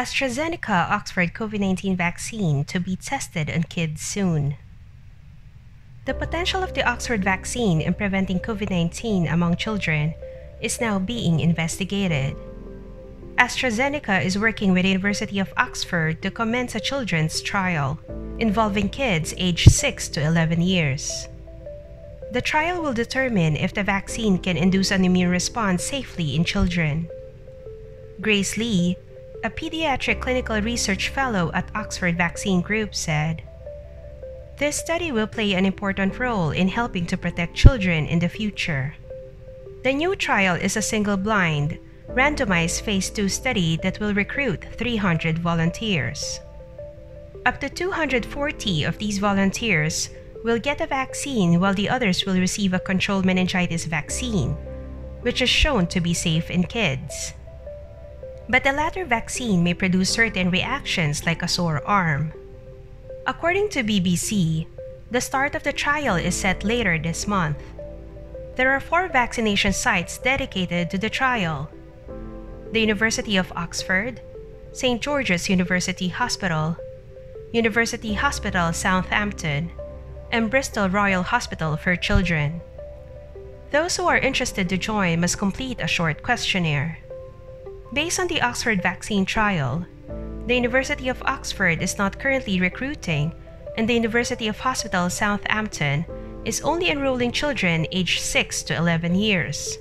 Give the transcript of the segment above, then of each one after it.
AstraZeneca-Oxford COVID-19 vaccine to be tested on kids soon. The potential of the Oxford vaccine in preventing COVID-19 among children is now being investigated. AstraZeneca is working with the University of Oxford to commence a children's trial involving kids aged 6 to 11 years. The trial will determine if the vaccine can induce an immune response safely in children. Grace Lee, a pediatric clinical research fellow at Oxford Vaccine Group, said, "This study will play an important role in helping to protect children in the future." The new trial is a single-blind, randomized Phase 2 study that will recruit 300 volunteers. Up to 240 of these volunteers will get a vaccine while the others will receive a controlled meningitis vaccine, which is shown to be safe in kids. But the latter vaccine may produce certain reactions like a sore arm. According to BBC, the start of the trial is set later this month. There are 4 vaccination sites dedicated to the trial: the University of Oxford, St. George's University Hospital, University Hospital Southampton, and Bristol Royal Hospital for Children. Those who are interested to join must complete a short questionnaire. Based on the Oxford vaccine trial, the University of Oxford is not currently recruiting, and the University of Hospital Southampton is only enrolling children aged 6 to 11 years.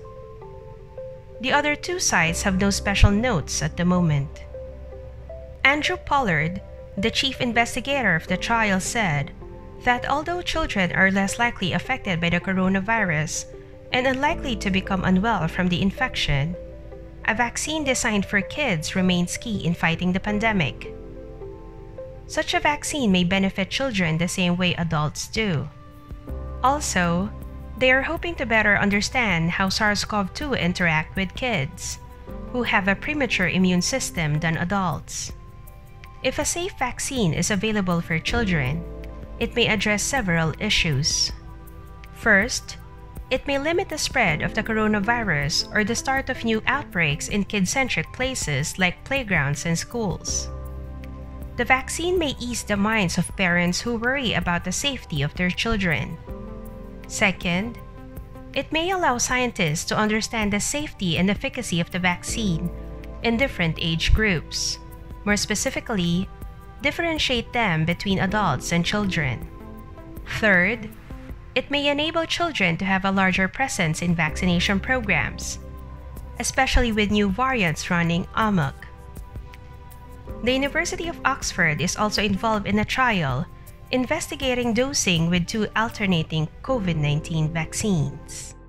The other 2 sites have no special notes at the moment. Andrew Pollard, the chief investigator of the trial, said that although children are less likely affected by the coronavirus and unlikely to become unwell from the infection, a vaccine designed for kids remains key in fighting the pandemic. Such a vaccine may benefit children the same way adults do. Also, they are hoping to better understand how SARS-CoV-2 interact with kids, who have a premature immune system than adults. If a safe vaccine is available for children, it may address several issues. First, it may limit the spread of the coronavirus or the start of new outbreaks in kid-centric places like playgrounds and schools. The vaccine may ease the minds of parents who worry about the safety of their children. Second, it may allow scientists to understand the safety and efficacy of the vaccine in different age groups. More specifically, differentiate them between adults and children. Third, it may enable children to have a larger presence in vaccination programs, especially with new variants running amok. The University of Oxford is also involved in a trial investigating dosing with 2 alternating COVID-19 vaccines.